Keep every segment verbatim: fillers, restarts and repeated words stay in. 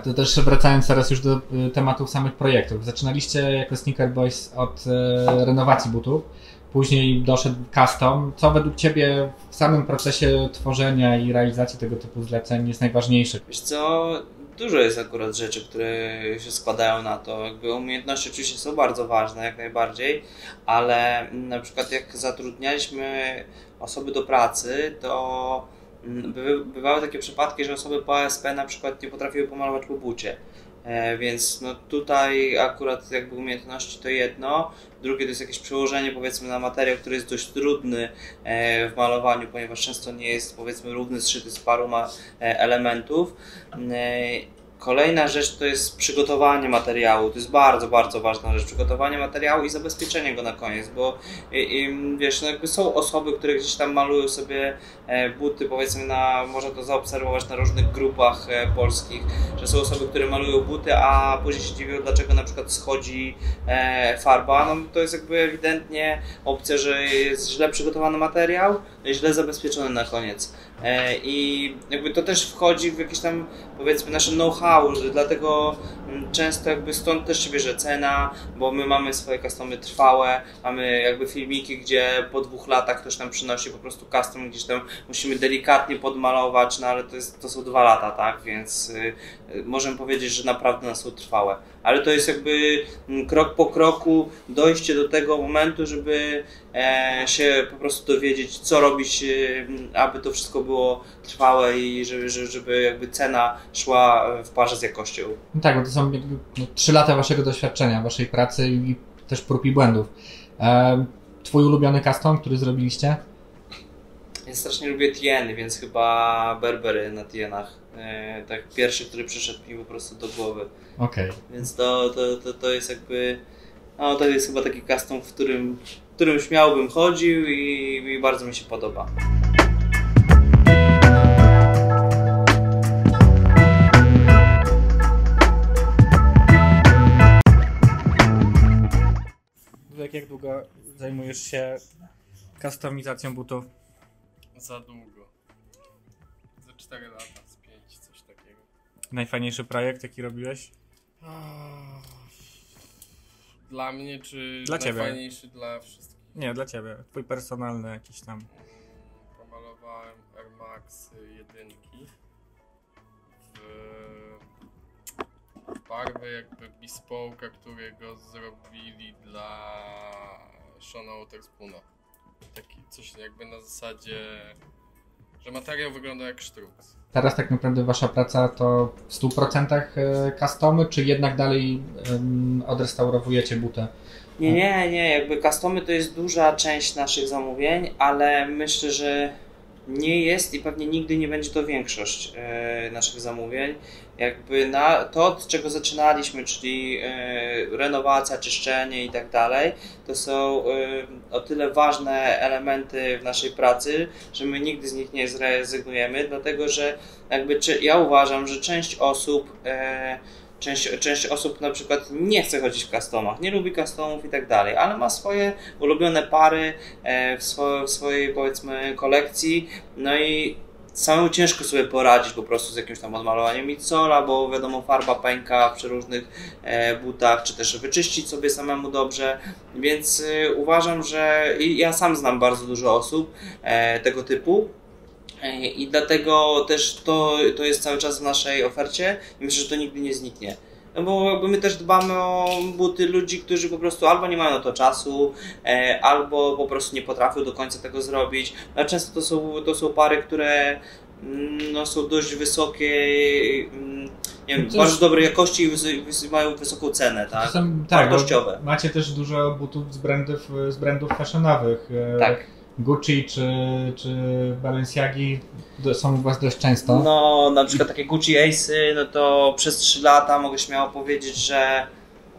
to też wracając teraz już do tematów samych projektów. Zaczynaliście jako Sneaker Boys od e, renowacji butów, później doszedł custom. Co według Ciebie w samym procesie tworzenia i realizacji tego typu zleceń jest najważniejsze? Wiesz co, dużo jest akurat rzeczy, które się składają na to. Jakby umiejętności oczywiście są bardzo ważne, jak najbardziej, ale na przykład jak zatrudnialiśmy osoby do pracy, to by, bywały takie przypadki, że osoby po A S P na przykład nie potrafiły pomalować po bucie. E, więc no tutaj akurat jakby umiejętności to jedno, drugie to jest jakieś przełożenie powiedzmy na materiał, który jest dość trudny e, w malowaniu, ponieważ często nie jest powiedzmy równy, zszyty z paru ma, e, elementów. E, Kolejna rzecz to jest przygotowanie materiału, to jest bardzo, bardzo ważna rzecz, przygotowanie materiału i zabezpieczenie go na koniec, bo i, i, wiesz, no jakby są osoby, które gdzieś tam malują sobie buty, powiedzmy na, można to zaobserwować na różnych grupach polskich, że są osoby, które malują buty, a później się dziwią, dlaczego na przykład schodzi farba. No to jest jakby ewidentnie opcja, że jest źle przygotowany materiał, źle zabezpieczony na koniec. I jakby to też wchodzi w jakieś tam powiedzmy nasze know-how, dlatego często jakby stąd też się bierze cena, bo my mamy swoje customy trwałe, mamy jakby filmiki, gdzie po dwóch latach ktoś nam przynosi po prostu custom, gdzieś tam musimy delikatnie podmalować, no ale to, jest, to są dwa lata, tak, więc y, możemy powiedzieć, że naprawdę nas są trwałe. Ale to jest jakby krok po kroku dojście do tego momentu, żeby e, się po prostu dowiedzieć, co robić, e, aby to wszystko było trwałe i żeby, żeby jakby cena szła w parze z jakością. No tak, bo to są jakby no, trzy lata waszego doświadczenia, waszej pracy i też prób i błędów. E, twój ulubiony custom, który zrobiliście? Ja strasznie lubię tieny, więc chyba Berbery na tienach. E, tak pierwszy, który przyszedł mi po prostu do głowy. Okej. Okay. Więc to, to, to, to jest jakby, no to jest chyba taki custom, w którym, w którym śmiało bym chodził i, i bardzo mi się podoba. Jak długo zajmujesz się customizacją butów? Za długo. Za cztery lata, z pięć, coś takiego. Najfajniejszy projekt, jaki robiłeś? Dla mnie, czy dla najfajniejszy ciebie? Dla wszystkich? Nie, dla ciebie. Twój personalny jakiś tam. Pomalowałem Air Max jedynki w barwy jakby bespoke'a, którego zrobili dla Shona Waterspoona. Taki coś jakby na zasadzie, że materiał wygląda jak sztruks. Teraz tak naprawdę wasza praca to w stu procentach customy, czy jednak dalej um, odrestaurowujecie butę? Nie, nie, nie. Jakby customy to jest duża część naszych zamówień, ale myślę, że nie jest i pewnie nigdy nie będzie to większość e, naszych zamówień. Jakby na to, od czego zaczynaliśmy, czyli e, renowacja, czyszczenie i tak dalej, to są e, o tyle ważne elementy w naszej pracy, że my nigdy z nich nie zrezygnujemy, dlatego że jakby czy, ja uważam, że część osób e, Część, część osób na przykład nie chce chodzić w customach, nie lubi customów i tak dalej, ale ma swoje ulubione pary w, swo, w swojej powiedzmy kolekcji, no i samemu ciężko sobie poradzić po prostu z jakimś tam odmalowaniem midsola, bo wiadomo farba pęka przy różnych butach, czy też wyczyścić sobie samemu dobrze, więc uważam, że i ja sam znam bardzo dużo osób tego typu. I dlatego też to, to jest cały czas w naszej ofercie i myślę, że to nigdy nie zniknie. No bo jakby my też dbamy o buty ludzi, którzy po prostu albo nie mają na to czasu, e, albo po prostu nie potrafią do końca tego zrobić. A często to są, to są pary, które mm, no, są dość wysokie, mm, nie wiem, bardzo dobrej jakości i wys wys mają wysoką cenę, tak? Są, tak, wartościowe. Macie też dużo butów z brandów, z brandów fashionowych. Tak. Gucci czy, czy Balenciagi są u was dość często? No, na przykład takie Gucci Ace'y, no to przez trzy lata mogę śmiało powiedzieć, że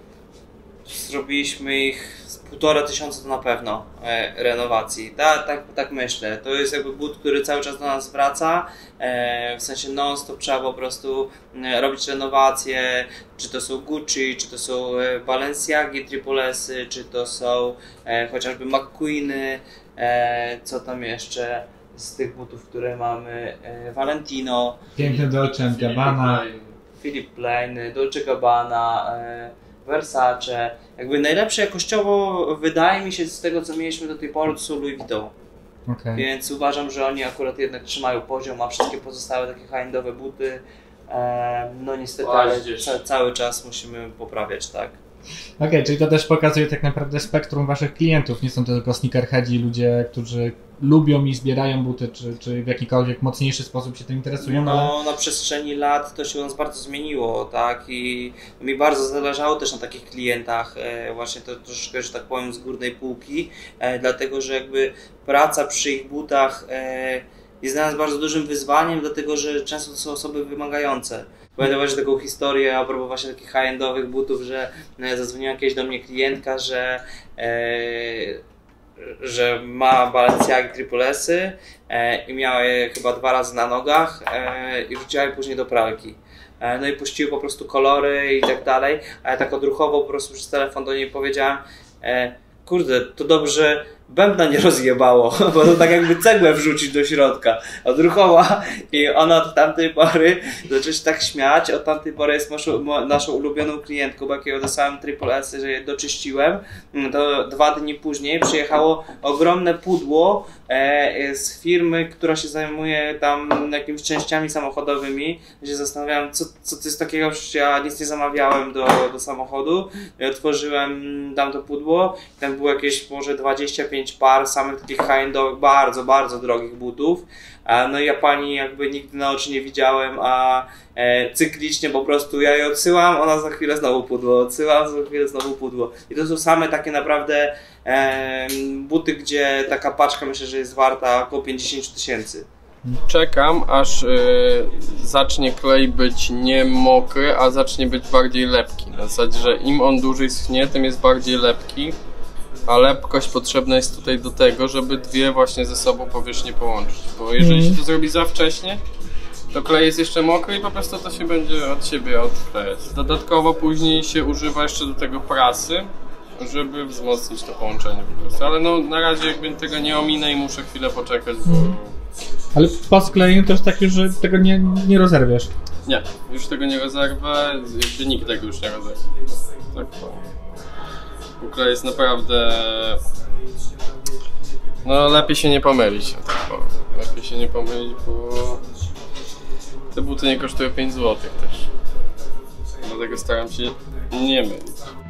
zrobiliśmy ich z półtora tysiąca to na pewno e, renowacji. Tak, tak, tak myślę. To jest jakby but, który cały czas do nas wraca. E, w sensie non-stop trzeba po prostu e, robić renowacje. Czy to są Gucci, czy to są e, Balenciagi, Triplesy, czy to są e, chociażby McQueeny. E, co tam jeszcze z tych butów, które mamy? E, Valentino. Piękny Dolce and Gabbana. Philip Plein, Dolce Gabbana, Versace. Jakby najlepsze jakościowo wydaje mi się z tego, co mieliśmy do tej pory, to są Louis Vuitton. Okay. Więc uważam, że oni akurat jednak trzymają poziom, a wszystkie pozostałe takie high-endowe buty, no niestety ca cały czas musimy poprawiać, tak. Okej, okay, czyli to też pokazuje tak naprawdę spektrum waszych klientów. Nie są to tylko sneakerheadzi, ludzie, którzy lubią i zbierają buty, czy, czy w jakikolwiek mocniejszy sposób się tym interesują. No, ale... na przestrzeni lat to się u nas bardzo zmieniło, tak, i mi bardzo zależało też na takich klientach, e, właśnie to troszeczkę, że tak powiem, z górnej półki, e, dlatego, że jakby praca przy ich butach e, jest dla nas bardzo dużym wyzwaniem, dlatego, że często to są osoby wymagające. Pamiętam właśnie taką historię a propos właśnie takich high-endowych butów, że zadzwoniła kiedyś do mnie klientka, że, e, że ma Balenciagi Triple S-y e, i miała je chyba dwa razy na nogach e, i wrzuciła je później do pralki. E, no i puściły po prostu kolory i tak dalej, a ja tak odruchowo po prostu przez telefon do niej powiedziałem, e, kurde, to dobrze, bębna nie rozjebało, bo to tak jakby cegłę wrzucić do środka. Odruchowa i ona od tamtej pory zaczęła się tak śmiać, od tamtej pory jest naszą, naszą ulubioną klientką, bo jak jej odesłałem Triple S, że je doczyściłem, to dwa dni później przyjechało ogromne pudło e, z firmy, która się zajmuje tam jakimiś częściami samochodowymi. Ja się zastanawiałem, co, co to jest takiego, przecież ja nic nie zamawiałem do, do samochodu. I otworzyłem tam to pudło i tam było jakieś może dwadzieścia pięć par samych takich high-endowych, bardzo, bardzo drogich butów. No i ja pani jakby nigdy na oczy nie widziałem, a e, cyklicznie po prostu ja je odsyłam, ona za chwilę znowu pudło, odsyłam, za chwilę znowu pudło. I to są same takie naprawdę e, buty, gdzie taka paczka myślę, że jest warta około pięćdziesiąt tysięcy. Czekam, aż y, zacznie klej być nie mokry, a zacznie być bardziej lepki. Na zasadzie, że im on dłużej schnie, tym jest bardziej lepki. A lepkość potrzebna jest tutaj do tego, żeby dwie właśnie ze sobą powierzchnie połączyć. Bo jeżeli się to zrobi za wcześnie, to klej jest jeszcze mokry i po prostu to się będzie od siebie odklejać. Dodatkowo później się używa jeszcze do tego prasy, żeby wzmocnić to połączenie po prostu. Ale no na razie jakby tego nie ominę i muszę chwilę poczekać, bo... Ale po sklejeniu to jest takie, że tego nie, nie rozerwiesz? Nie, już tego nie rozerwę, jakby nikt tego już nie rozerwie. Tak powiem. Klej jest naprawdę... No lepiej się nie pomylić, tak powiem. Lepiej się nie pomylić, bo te buty nie kosztują pięć złotych też. Dlatego staram się nie mylić.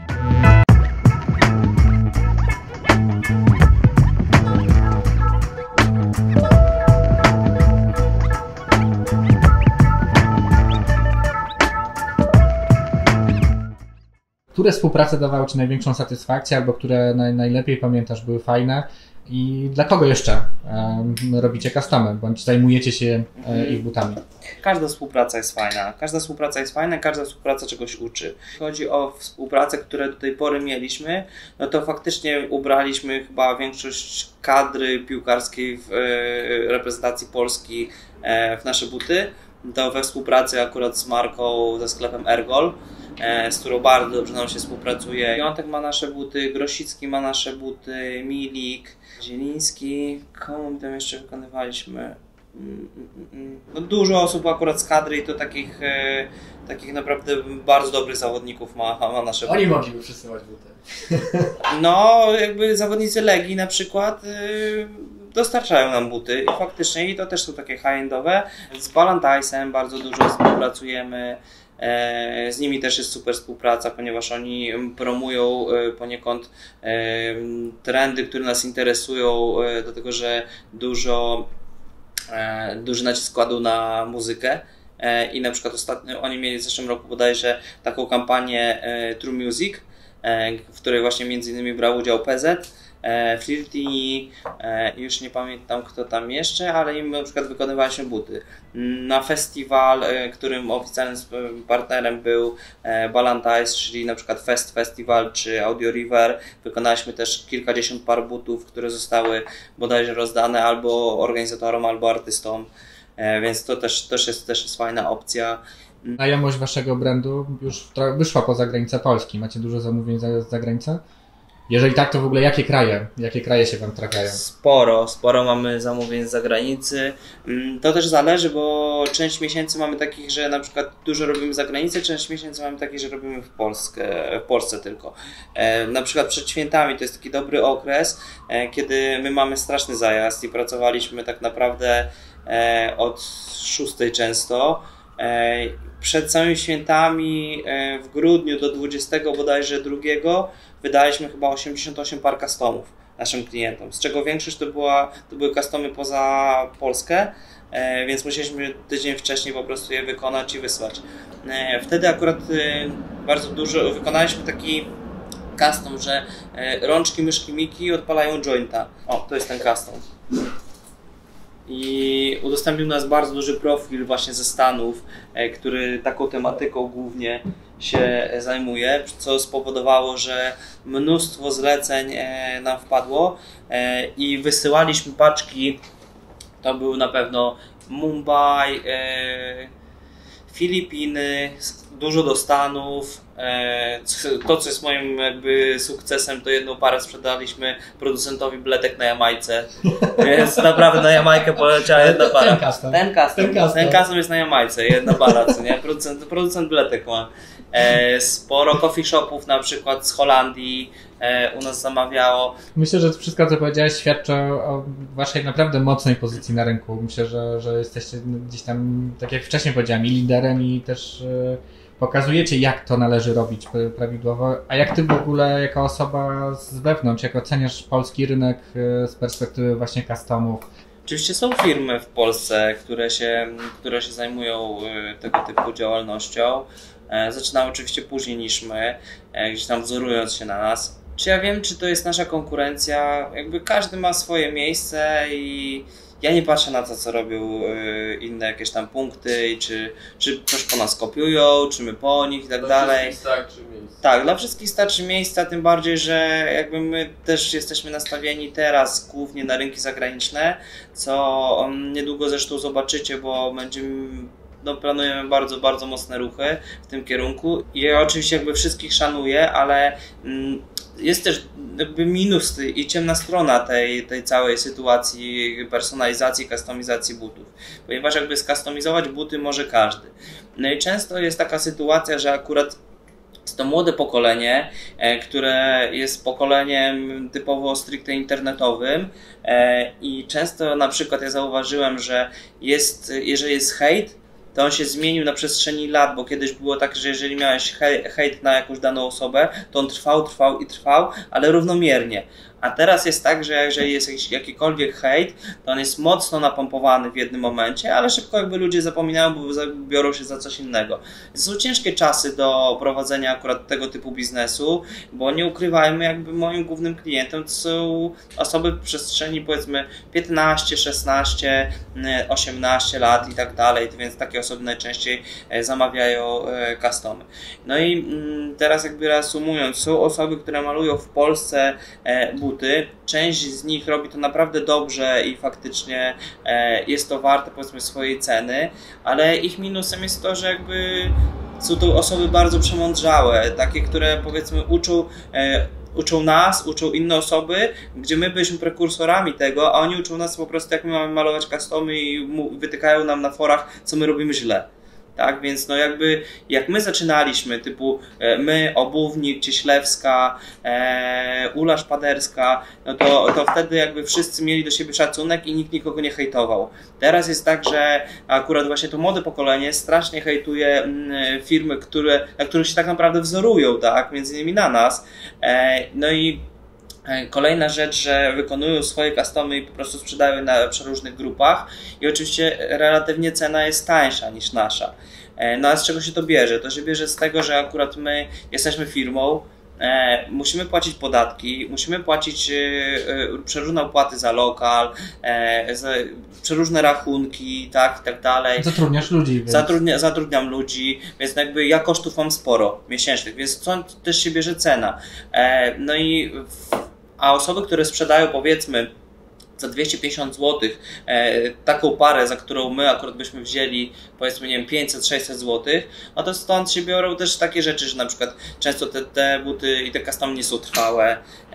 Które współprace dawały ci największą satysfakcję, albo które naj, najlepiej pamiętasz, były fajne i dla kogo jeszcze um, robicie customy, bądź zajmujecie się e, ich butami? Każda współpraca jest fajna, każda współpraca jest fajna, każda współpraca czegoś uczy. Jeśli chodzi o współpracę, które do tej pory mieliśmy, no to faktycznie ubraliśmy chyba większość kadry piłkarskiej w e, reprezentacji Polski e, w nasze buty. To we współpracy akurat z marką, ze sklepem Ergol, z którą bardzo dobrze nam się współpracuje. Piątek ma nasze buty, Grosicki ma nasze buty, Milik, Zieliński, komu tam jeszcze wykonywaliśmy? No, dużo osób akurat z kadry i to takich, takich naprawdę bardzo dobrych zawodników ma, ma nasze buty. Oni mogliby przesyłać buty. No, jakby zawodnicy Legii na przykład dostarczają nam buty i faktycznie i to też są takie high-endowe. Z Balantajsem bardzo dużo współpracujemy. Z nimi też jest super współpraca, ponieważ oni promują poniekąd trendy, które nas interesują, dlatego że dużo, duży nacisk kładą na muzykę. I na przykład ostatnio oni mieli w zeszłym roku bodajże taką kampanię True Music, w której właśnie między innymi brał udział P Z, Flirty, już nie pamiętam kto tam jeszcze, ale im na przykład wykonywaliśmy buty. Na festiwal, którym oficjalnym partnerem był Balantajs, czyli na przykład Fest Festival czy Audio River, wykonaliśmy też kilkadziesiąt par butów, które zostały bodajże rozdane albo organizatorom, albo artystom, więc to też, też, jest, też jest fajna opcja. Znajomość waszego brandu już wyszła poza granicę Polski. Macie dużo zamówień za, za granicę? Jeżeli tak, to w ogóle jakie kraje? Jakie kraje się Wam trafiają? Sporo, sporo mamy zamówień z zagranicy. To też zależy, bo część miesięcy mamy takich, że na przykład dużo robimy za granicę, część miesięcy mamy takich, że robimy w Polskę, w Polsce tylko. Na przykład przed świętami to jest taki dobry okres, kiedy my mamy straszny zajazd i pracowaliśmy tak naprawdę od szóstej często. Przed samymi świętami w grudniu do dwudziestego bodajże drugiego wydaliśmy chyba osiemdziesiąt osiem par customów naszym klientom, z czego większość to, była, to były customy poza Polskę, więc musieliśmy tydzień wcześniej po prostu je wykonać i wysłać. Wtedy akurat bardzo dużo wykonaliśmy taki custom, że rączki, myszki, miki odpalają jointa. O, to jest ten custom. I udostępnił nas bardzo duży profil właśnie ze Stanów, który taką tematyką głównie się zajmuje, co spowodowało, że mnóstwo zleceń nam wpadło i wysyłaliśmy paczki, to były na pewno Mumbai, Filipiny, dużo do Stanów. To, co jest moim jakby sukcesem, to jedną parę sprzedaliśmy producentowi bledek na Jamajce, więc naprawdę na Jamajkę poleciała jedna para. Ten custom. Ten custom, ten custom. ten custom jest na Jamajce, jedna para, co nie? Producent, producent bledek ma. Sporo coffee shopów na przykład z Holandii u nas zamawiało. Myślę, że wszystko, co powiedziałeś, świadczy o waszej naprawdę mocnej pozycji na rynku. Myślę, że, że jesteście gdzieś tam, tak jak wcześniej powiedziałem, i liderem, i też pokazujecie, jak to należy robić prawidłowo. A jak ty w ogóle, jako osoba z wewnątrz, jak oceniasz polski rynek z perspektywy właśnie customów? Oczywiście są firmy w Polsce, które się, które się zajmują tego typu działalnością. Zaczynały oczywiście później niż my, gdzieś tam wzorując się na nas. Czy ja wiem, czy to jest nasza konkurencja? Jakby każdy ma swoje miejsce i ja nie patrzę na to, co robią inne jakieś tam punkty i czy, czy coś po nas kopiują, czy my po nich i tak dla dalej. Wszystkich starczy miejsca. Tak, dla wszystkich starczy miejsca, tym bardziej, że jakby my też jesteśmy nastawieni teraz głównie na rynki zagraniczne, co niedługo zresztą zobaczycie, bo będziemy No, planujemy bardzo, bardzo mocne ruchy w tym kierunku i ja oczywiście jakby wszystkich szanuję, ale mm, jest też jakby minus i ciemna strona tej, tej całej sytuacji personalizacji, kustomizacji butów, ponieważ jakby skustomizować buty może każdy. No i często jest taka sytuacja, że akurat to młode pokolenie, które jest pokoleniem typowo stricte internetowym i często na przykład ja zauważyłem, że jest, jeżeli jest hejt, to on się zmienił na przestrzeni lat, bo kiedyś było tak, że jeżeli miałeś hejt na jakąś daną osobę, to on trwał, trwał i trwał, ale równomiernie. A teraz jest tak, że jeżeli jest jakiś, jakikolwiek hejt, to on jest mocno napompowany w jednym momencie, ale szybko jakby ludzie zapominają, bo biorą się za coś innego. Są ciężkie czasy do prowadzenia akurat tego typu biznesu, bo nie ukrywajmy, jakby moim głównym klientem to są osoby w przestrzeni powiedzmy piętnaście, szesnaście, osiemnaście lat i tak dalej, więc takie osoby najczęściej zamawiają customy. No i teraz jakby reasumując, są osoby, które malują w Polsce buty. Część z nich robi to naprawdę dobrze i faktycznie jest to warte powiedzmy swojej ceny, ale ich minusem jest to, że jakby są to osoby bardzo przemądrzałe, takie, które powiedzmy uczą uczą nas, uczą inne osoby, gdzie my byliśmy prekursorami tego, a oni uczą nas po prostu, jak my mamy malować customy i wytykają nam na forach, co my robimy źle. Tak, więc no jakby jak my zaczynaliśmy, typu e, my, Obuwnik, Cieślewska, e, Ula Szpaderska, no to, to wtedy jakby wszyscy mieli do siebie szacunek i nikt nikogo nie hejtował. Teraz jest tak, że akurat właśnie to młode pokolenie strasznie hejtuje m, firmy, które, na których się tak naprawdę wzorują, tak, między innymi na nas. E, no i kolejna rzecz, że wykonują swoje customy i po prostu sprzedają na przeróżnych grupach i oczywiście relatywnie cena jest tańsza niż nasza. No a z czego się to bierze? To się bierze z tego, że akurat my jesteśmy firmą, e, musimy płacić podatki, musimy płacić e, e, przeróżne opłaty za lokal, e, za przeróżne rachunki, tak i tak dalej. Zatrudniasz ludzi. Więc... Zatrudnia, zatrudniam ludzi, więc jakby ja kosztów mam sporo miesięcznych, więc stąd też się bierze cena. E, no i w, a osoby, które sprzedają powiedzmy za dwieście pięćdziesiąt złotych e, taką parę, za którą my akurat byśmy wzięli powiedzmy, nie wiem, pięćset sześćset złotych, no to stąd się biorą też takie rzeczy, że na przykład często te, te buty i te customy nie są trwałe.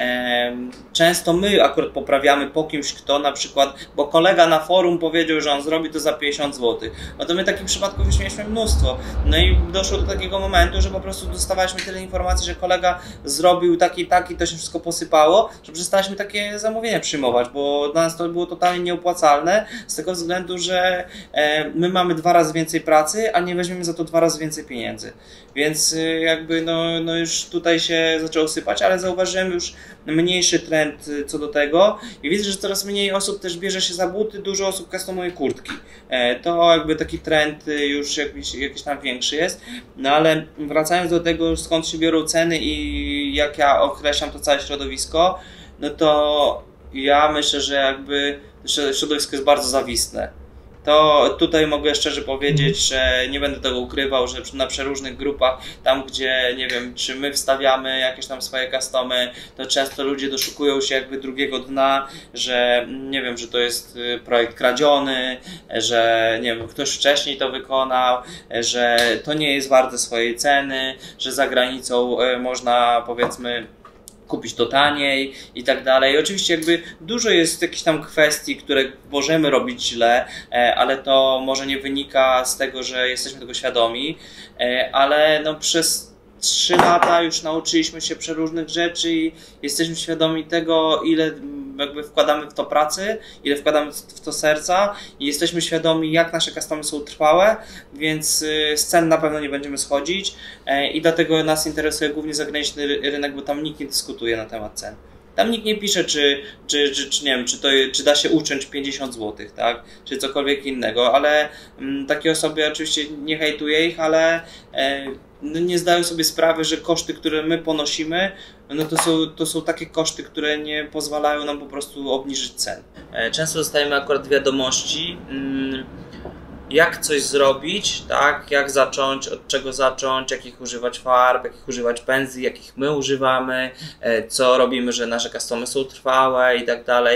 E, często my akurat poprawiamy po kimś, kto na przykład, bo kolega na forum powiedział, że on zrobi to za pięćdziesiąt złotych. No to my takich przypadków już mieliśmy mnóstwo. No i doszło do takiego momentu, że po prostu dostawaliśmy tyle informacji, że kolega zrobił taki i taki, to się wszystko posypało, że przestaliśmy takie zamówienia przyjmować, bo dla nas to było totalnie nieopłacalne z tego względu, że e, my mamy dwa razy więcej pracy, a nie weźmiemy za to dwa razy więcej pieniędzy. Więc e, jakby no, no już tutaj się zaczęło sypać, ale zauważyłem już mniejszy trend co do tego i widzę, że coraz mniej osób też bierze się za buty, dużo osób customuje kurtki. E, to jakby taki trend już jakiś, jakiś tam większy jest, no ale wracając do tego, skąd się biorą ceny i jak ja określam to całe środowisko, no to ja myślę, że jakby środowisko jest bardzo zawistne. To tutaj mogę szczerze powiedzieć, że nie będę tego ukrywał, że na przeróżnych grupach, tam gdzie, nie wiem, czy my wstawiamy jakieś tam swoje customy, to często ludzie doszukują się jakby drugiego dna, że nie wiem, że to jest projekt kradziony, że nie wiem, ktoś wcześniej to wykonał, że to nie jest warte swojej ceny, że za granicą można, powiedzmy, kupić to taniej i tak dalej. Oczywiście jakby dużo jest jakichś tam kwestii, które możemy robić źle, ale to może nie wynika z tego, że jesteśmy tego świadomi, ale no przez trzy lata już nauczyliśmy się przeróżnych rzeczy i jesteśmy świadomi tego, ile jakby wkładamy w to pracy, ile wkładamy w to serca i jesteśmy świadomi, jak nasze customy są trwałe, więc z cen na pewno nie będziemy schodzić i dlatego nas interesuje głównie zagraniczny rynek, bo tam nikt nie dyskutuje na temat cen. Tam nikt nie pisze, czy, czy, czy, czy nie wiem, czy, to, czy da się uciąć pięćdziesiąt złotych, tak? Czy cokolwiek innego, ale m, takie osoby oczywiście nie hejtuję ich, ale e, no nie zdają sobie sprawy, że koszty, które my ponosimy, no to są, to są takie koszty, które nie pozwalają nam po prostu obniżyć cen. E, często dostajemy akurat wiadomości, mm, jak coś zrobić, tak? Jak zacząć, od czego zacząć, jakich używać farb, jakich używać pędzli, jakich my używamy, co robimy, że nasze customy są trwałe i tak dalej.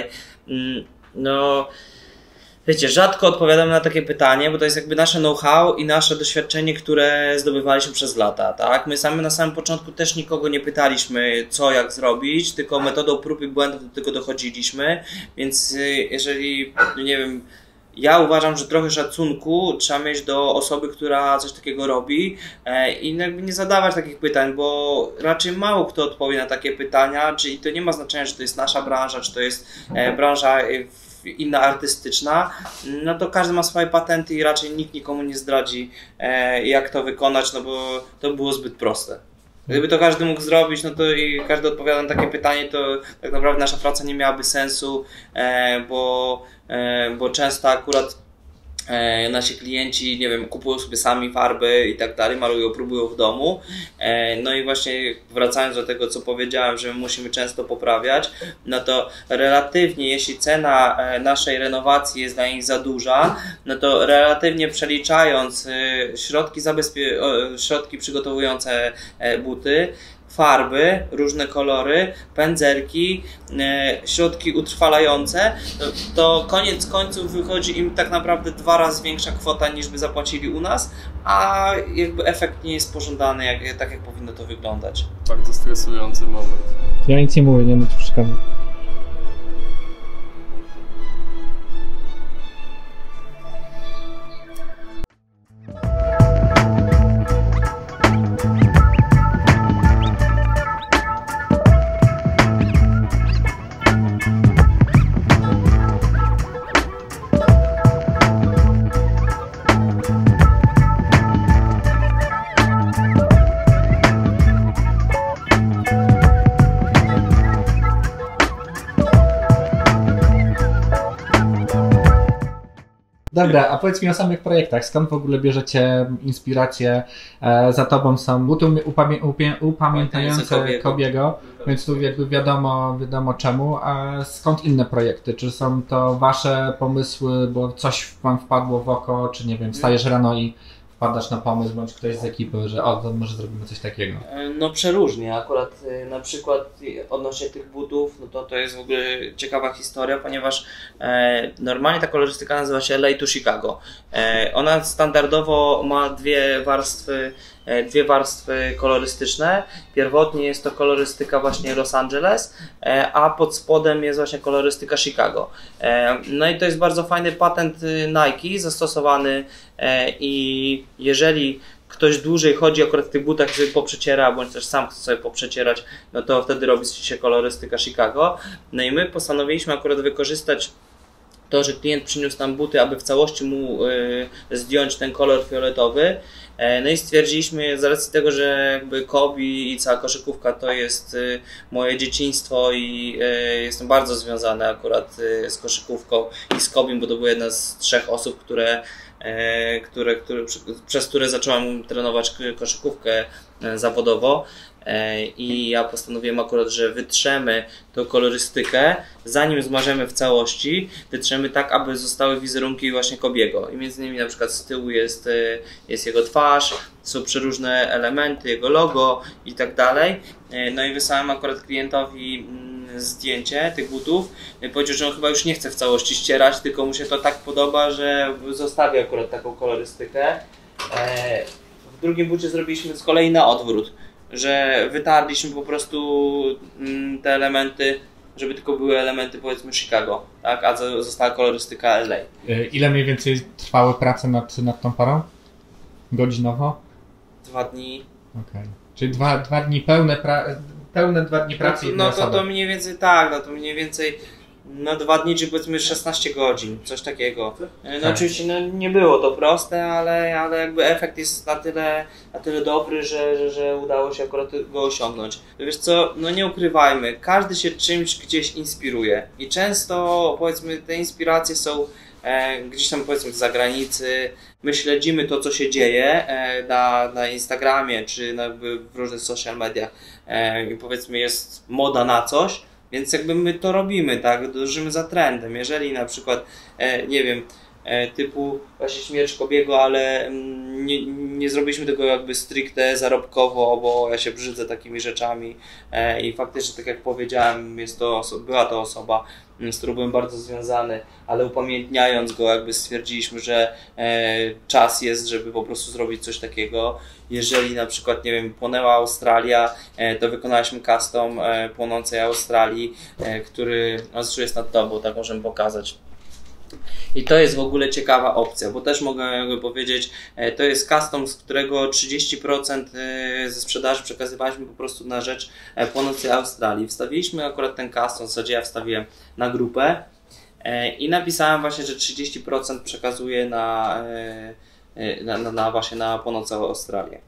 No, wiecie, rzadko odpowiadamy na takie pytanie, bo to jest jakby nasze know-how i nasze doświadczenie, które zdobywaliśmy przez lata, tak? My sami na samym początku też nikogo nie pytaliśmy, co, jak zrobić, tylko metodą prób i błędów do tego dochodziliśmy, więc jeżeli, nie wiem, ja uważam, że trochę szacunku trzeba mieć do osoby, która coś takiego robi i jakby nie zadawać takich pytań, bo raczej mało kto odpowie na takie pytania, czyli to nie ma znaczenia, czy to jest nasza branża, czy to jest branża inna artystyczna, no to każdy ma swoje patenty i raczej nikt nikomu nie zdradzi, jak to wykonać, no bo to było zbyt proste. Gdyby to każdy mógł zrobić, no to i każdy odpowiada na takie pytanie, to tak naprawdę nasza praca nie miałaby sensu, bo, bo często akurat nasi klienci, nie wiem, kupują sobie sami farby i tak dalej, malują, próbują w domu. No i właśnie wracając do tego, co powiedziałem, że my musimy często poprawiać, no to relatywnie, jeśli cena naszej renowacji jest dla nich za duża, no to relatywnie przeliczając środki, zabezpie- środki przygotowujące buty, farby, różne kolory, pędzelki, e, środki utrwalające, to, to koniec końców wychodzi im tak naprawdę dwa razy większa kwota niż by zapłacili u nas, a jakby efekt nie jest pożądany jak, tak jak powinno to wyglądać. Bardzo stresujący moment. Ja nic nie mówię, nie będę przeszkadzał. Dobra, a powiedz mi o samych projektach. Skąd w ogóle bierzecie inspirację? E, za tobą są buty upamię upie upamiętniające Kobiego, więc tu jakby wiadomo, wiadomo czemu. A skąd inne projekty? Czy są to wasze pomysły, bo coś wam wpadło w oko, czy nie wiem, wstajesz rano i wpadasz na pomysł, bądź ktoś z ekipy, że o, to może zrobimy coś takiego? No przeróżnie, akurat na przykład odnośnie tych butów, no to to jest w ogóle ciekawa historia, ponieważ e, normalnie ta kolorystyka nazywa się L A to Chicago. E, ona standardowo ma dwie warstwy, e, dwie warstwy kolorystyczne. Pierwotnie jest to kolorystyka właśnie Los Angeles, e, a pod spodem jest właśnie kolorystyka Chicago. E, no i to jest bardzo fajny patent Nike zastosowany e, i jeżeli ktoś dłużej chodzi akurat w tych butach, sobie poprzeciera, bądź też sam chce sobie poprzecierać, no to wtedy robi się kolorystyka Chicago. No i my postanowiliśmy akurat wykorzystać to, że klient przyniósł nam buty, aby w całości mu y, zdjąć ten kolor fioletowy. E, no i stwierdziliśmy, z racji tego, że jakby Kobe i cała koszykówka to jest y, moje dzieciństwo i y, jestem bardzo związany akurat y, z koszykówką i z Kobim, bo to była jedna z trzech osób, które Które, które, przez które zacząłem trenować koszykówkę zawodowo i ja postanowiłem akurat, że wytrzemy tą kolorystykę, zanim zmarzemy w całości, wytrzemy tak, aby zostały wizerunki właśnie Kobiego i między innymi na przykład z tyłu jest, jest jego twarz, są przeróżne elementy, jego logo i tak dalej. No i wysłałem akurat klientowi zdjęcie tych butów. Powiedział, że on chyba już nie chce w całości ścierać, tylko mu się to tak podoba, że zostawi akurat taką kolorystykę. W drugim bucie zrobiliśmy z kolei na odwrót, że wytarliśmy po prostu te elementy, żeby tylko były elementy powiedzmy Chicago, tak? A została kolorystyka L A. Ile mniej więcej trwały prace nad, nad tą parą? Godzinowo? Dwa dni. Okej. Okay. Czyli dwa, dwa dni pełne, pra... pełne dwa dni pracy. No, no to, to mniej więcej tak, no to mniej więcej no dwa dni, czy powiedzmy szesnaście godzin, coś takiego. No tak. Oczywiście no, nie było to proste, ale, ale jakby efekt jest na tyle, na tyle dobry, że, że, że udało się akurat go osiągnąć. Wiesz co, no nie ukrywajmy, każdy się czymś gdzieś inspiruje i często powiedzmy te inspiracje są e, gdzieś tam powiedzmy z zagranicy. My śledzimy to, co się dzieje e, na, na Instagramie czy na, w różnych social mediach e, i powiedzmy jest moda na coś. Więc jakby my to robimy, tak, dążymy za trendem. Jeżeli na przykład, e, nie wiem, e, typu właśnie śmierć Kobiego, ale mm, nie, nie zrobiliśmy tego jakby stricte zarobkowo, bo ja się brzydzę takimi rzeczami e, i faktycznie, tak jak powiedziałem, jest to oso- była to osoba, z którą byłem bardzo związany, ale upamiętniając go jakby stwierdziliśmy, że e, czas jest, żeby po prostu zrobić coś takiego. Jeżeli na przykład, nie wiem, płonęła Australia, e, to wykonaliśmy custom e, płonącej Australii, e, który no, zresztą jest nad tobą, tak możemy pokazać. I to jest w ogóle ciekawa opcja, bo też mogę jakby powiedzieć, e, to jest custom, z którego trzydzieści procent e, ze sprzedaży przekazywaliśmy po prostu na rzecz e, płonącej Australii. Wstawiliśmy akurat ten custom, w zasadzie ja wstawiłem na grupę e, i napisałem właśnie, że trzydzieści procent przekazuję na, e, na, na, na właśnie na płonącą Australię.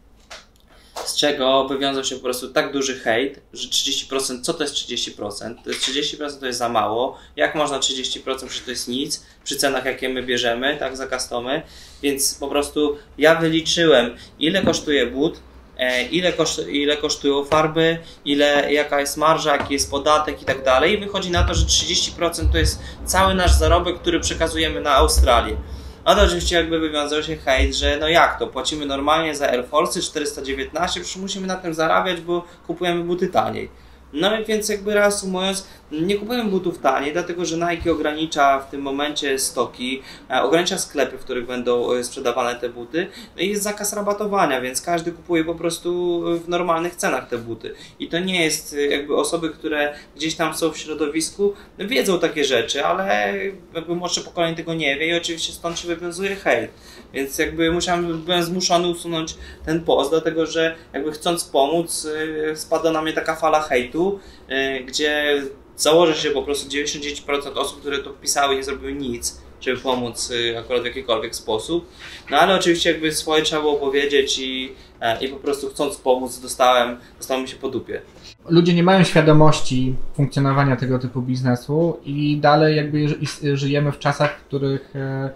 Z czego wywiązał się po prostu tak duży hejt, że trzydzieści procent, co to jest trzydzieści procent? To jest trzydzieści procent to jest za mało. Jak można trzydzieści procent, że to jest nic przy cenach, jakie my bierzemy, tak, za customy. Więc po prostu ja wyliczyłem, ile kosztuje but, e, ile, koszt, ile kosztują farby, ile, jaka jest marża, jaki jest podatek i tak dalej. I wychodzi na to, że trzydzieści procent to jest cały nasz zarobek, który przekazujemy na Australię. No to oczywiście jakby wywiązał się hejt, że no jak to, płacimy normalnie za Air Force czterysta dziewiętnaście, przecież musimy na tym zarabiać, bo kupujemy buty taniej. No więc jakby reasumując, nie kupujemy butów taniej, dlatego że Nike ogranicza w tym momencie stoki, ogranicza sklepy, w których będą sprzedawane te buty, no i jest zakaz rabatowania, więc każdy kupuje po prostu w normalnych cenach te buty. I to nie jest jakby osoby, które gdzieś tam są w środowisku, wiedzą takie rzeczy, ale jakby młodsze pokolenie tego nie wie i oczywiście stąd się wywiązuje hejt. Więc jakby musiałem, byłem zmuszony usunąć ten post, dlatego że jakby chcąc pomóc, spada na mnie taka fala hejtu, gdzie założę się po prostu dziewięćdziesiąt dziewięć procent osób, które to pisały, nie zrobiły nic, żeby pomóc akurat w jakikolwiek sposób. No ale oczywiście jakby swoje trzeba było powiedzieć i, i po prostu chcąc pomóc dostałem, dostałem mi się po dupie. Ludzie nie mają świadomości funkcjonowania tego typu biznesu i dalej jakby żyjemy w czasach, w których e,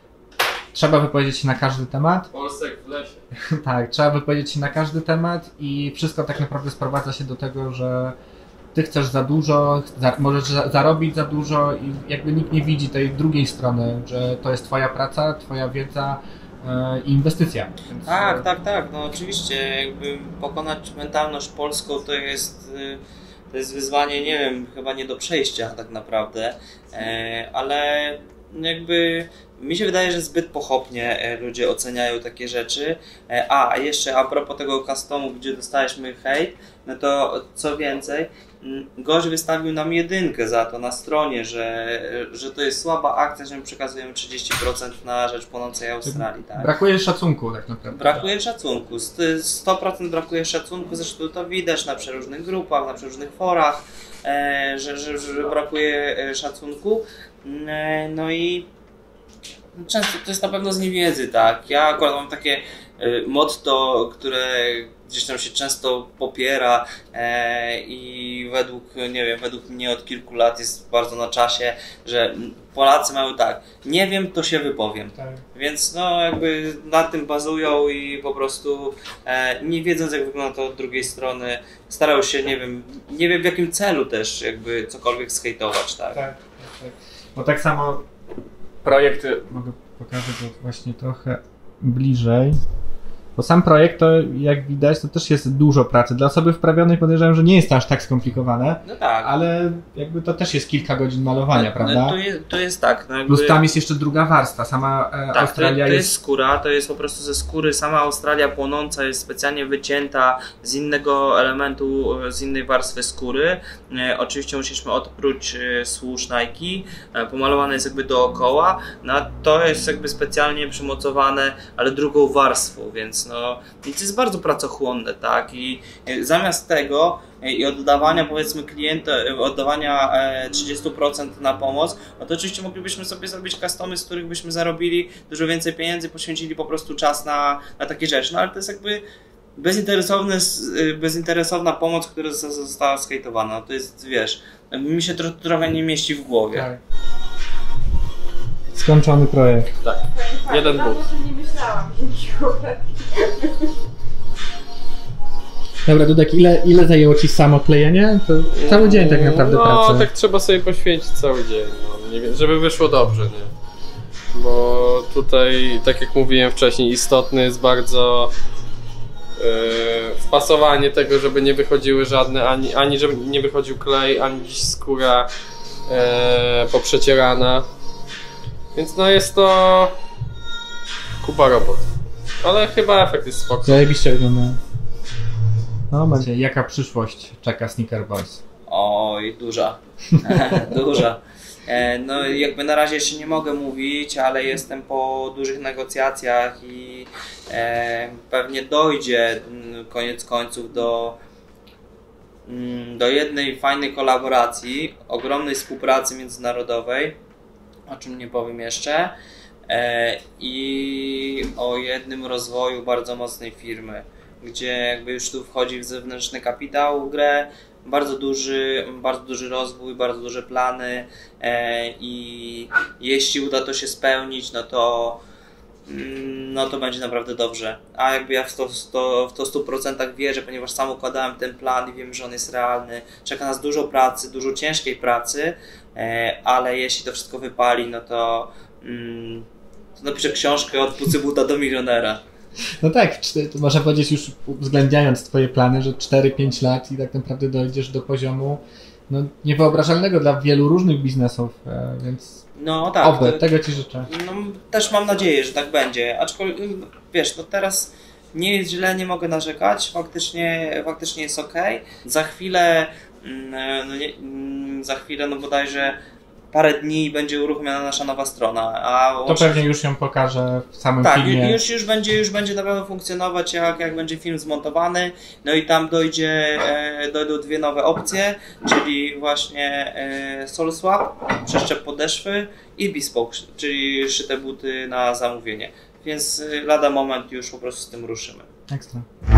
trzeba wypowiedzieć się na każdy temat. W Polsce jak w lesie. Tak, trzeba wypowiedzieć się na każdy temat i wszystko tak naprawdę sprowadza się do tego, że ty chcesz za dużo, za, możesz za, zarobić za dużo i jakby nikt nie widzi tej drugiej strony, że to jest twoja praca, twoja wiedza, e, i inwestycja. Więc, Tak, tak, tak, no oczywiście, jakby pokonać mentalność polską to jest, to jest wyzwanie, nie wiem, chyba nie do przejścia tak naprawdę, e, ale jakby mi się wydaje, że zbyt pochopnie ludzie oceniają takie rzeczy. A, jeszcze a propos tego customu, gdzie dostaliśmy hejt, no to co więcej, gość wystawił nam jedynkę za to na stronie, że, że to jest słaba akcja, że my przekazujemy trzydzieści procent na rzecz płonącej Australii. Tak? Brakuje szacunku tak naprawdę. Brakuje szacunku, sto procent brakuje szacunku, zresztą to widać na przeróżnych grupach, na przeróżnych forach, że, że, że brakuje szacunku. No i często to jest na pewno z niewiedzy, tak. Ja akurat mam takie motto, które gdzieś tam się często popiera e, i według, nie wiem, według mnie od kilku lat jest bardzo na czasie, że Polacy mają tak, nie wiem, to się wypowiem. Tak. Więc no jakby na tym bazują i po prostu e, nie wiedząc, jak wygląda to od drugiej strony, starają się, nie wiem, nie wiem w jakim celu też jakby cokolwiek zhejtować, tak. Tak, tak. Bo tak samo projekty, mogę pokazać to właśnie trochę bliżej. Bo sam projekt, to jak widać, to też jest dużo pracy. Dla osoby wprawionej podejrzewam, że nie jest to aż tak skomplikowane, no tak. Ale jakby to też jest kilka godzin malowania, no, prawda? No to, jest, to jest tak. No jakby... Plus tam jest jeszcze druga warstwa, sama e, tak, Australia to, to jest... jest skóra, to jest po prostu ze skóry, sama Australia płonąca jest specjalnie wycięta z innego elementu, z innej warstwy skóry. E, oczywiście musieliśmy odpróć e, służ Nike, e, pomalowane jest jakby dookoła, no a to jest jakby specjalnie przymocowane, ale drugą warstwą, więc no, to jest bardzo pracochłonne, tak, i zamiast tego i oddawania powiedzmy klienta, oddawania trzydzieści procent na pomoc, no to oczywiście moglibyśmy sobie zrobić customy, z których byśmy zarobili dużo więcej pieniędzy, poświęcili po prostu czas na, na takie rzeczy, no ale to jest jakby bezinteresowny, bezinteresowna pomoc, która została skejtowana, no to jest, wiesz, mi się tro, trochę nie mieści w głowie. Tak. Skończony projekt. Tak, jeden but. Nie myślałam, Dobra, Dudek, ile, ile zajęło Ci samo klejenie? To cały dzień tak naprawdę no, pracy. No, tak trzeba sobie poświęcić cały dzień, no, nie wiem, żeby wyszło dobrze, nie? Bo tutaj, tak jak mówiłem wcześniej, istotne jest bardzo yy, wpasowanie tego, żeby nie wychodziły żadne, ani, ani żeby nie wychodził klej, ani gdzieś skóra yy, poprzecierana. Więc no jest to kupa robot. Ale chyba efekt jest spoko. Zajebiście wygląda. No będzie. Jaka przyszłość czeka Sneaker Boys? Oj, duża. Duża. No jakby na razie jeszcze nie mogę mówić, ale jestem po dużych negocjacjach i e, pewnie dojdzie koniec końców do, do jednej fajnej kolaboracji, ogromnej współpracy międzynarodowej, o czym nie powiem jeszcze, e, i o jednym rozwoju bardzo mocnej firmy, gdzie jakby już tu wchodzi zewnętrzny kapitał w grę, bardzo duży, bardzo duży rozwój, bardzo duże plany e, i jeśli uda to się spełnić, no to no to będzie naprawdę dobrze. A jakby ja w to, w to, w to stu procentach wierzę, ponieważ sam układałem ten plan i wiem, że on jest realny. Czeka nas dużo pracy, dużo ciężkiej pracy, e, ale jeśli to wszystko wypali, no to, mm, to napiszę książkę od pucybuta do milionera. No tak, to można powiedzieć już uwzględniając Twoje plany, że cztery pięć lat i tak naprawdę dojdziesz do poziomu no, niewyobrażalnego dla wielu różnych biznesów, więc no, tak, oby, to, tego Ci życzę. No, też mam nadzieję, że tak będzie, aczkolwiek wiesz, no teraz nie jest źle, nie mogę narzekać, faktycznie, faktycznie jest ok. Za chwilę, no nie, za chwilę no bodajże parę dni będzie uruchomiona nasza nowa strona. A to pewnie już ją pokażę w samym tak, filmie. Tak, już, już, będzie, już będzie na pewno funkcjonować, jak, jak będzie film zmontowany. No i tam dojdzie, e, dojdą dwie nowe opcje, czyli właśnie e, Soul Swap, przeszczep podeszwy i Bespoke, czyli szyte buty na zamówienie. Więc lada moment już po prostu z tym ruszymy. Ekstra.